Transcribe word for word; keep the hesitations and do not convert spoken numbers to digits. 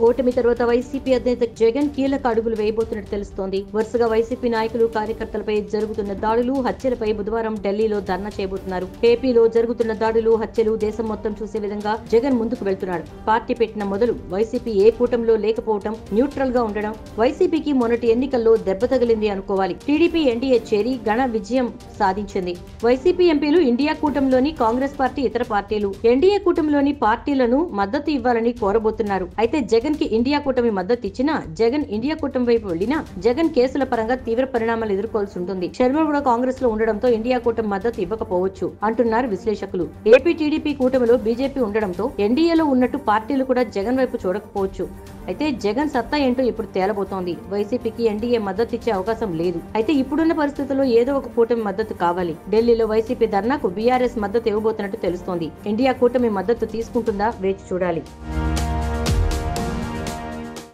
ఓటమి తర్వాత వైసీపీ అధినేత జగన్ కీలక అడుగులు వేయబోతున్నట్టు తెలుస్తోంది. వరుసగా వైసీపీ నాయకులు కార్యకర్తలపై జరుగుతున్న దాడులు హత్యలపై బుధవారం ఢిల్లీలో ధర్నా చేయబోతున్నారు. ఏపీలో జరుగుతున్న దాడులు హత్యలు దేశం మొత్తం చూసే విధంగా జగన్ ముందుకు వెళ్తున్నాడు. పార్టీ పెట్టిన మొదలు వైసీపీ ఏ కూటమిలో లేకపోవడం, న్యూట్రల్ గా ఉండడం వైసీపీకి మొన్నటి ఎన్నికల్లో దెబ్బ తగిలింది అనుకోవాలి. టీడీపీ ఎన్డీఏ చేరి ఘన విజయం సాధించింది. వైసీపీ ఎంపీలు ఇండియా కూటమిలోని కాంగ్రెస్ పార్టీ, ఇతర పార్టీలు ఎన్డీఏ కూటమిలోని పార్టీలను మద్దతు ఇవ్వాలని కోరబోతున్నారు. అయితే జగన్ కి ఇండియా కూటమి మద్దతు ఇచ్చినా, జగన్ ఇండియా కూటమి వైపు వెళ్లినా జగన్ కేసుల పరంగా తీవ్ర పరిణామాలు ఎదుర్కోవాల్సి ఉంటుంది. శర్మ కూడా కాంగ్రెస్ లో ఉండడంతో ఇండియా కూటమి మద్దతు ఇవ్వకపోవచ్చు అంటున్నారు విశ్లేషకులు. ఏపీ టీడీపీ కూటమిలో బీజేపీ ఉండడంతో ఎన్డీఏలో ఉన్నట్టు పార్టీలు కూడా జగన్ వైపు చూడకపోవచ్చు. అయితే జగన్ సత్తా ఏంటో ఇప్పుడు తేలబోతోంది. వైసీపీకి ఎన్డీఏ మద్దతు ఇచ్చే అవకాశం లేదు. అయితే ఇప్పుడున్న పరిస్థితుల్లో ఏదో ఒక కూటమి మద్దతు కావాలి. ఢిల్లీలో వైసీపీ ధర్నాకు బీఆర్ఎస్ మద్దతు ఇవ్వబోతున్నట్టు తెలుస్తోంది. ఇండియా కూటమి మద్దతు తీసుకుంటుందా వేచి చూడాలి.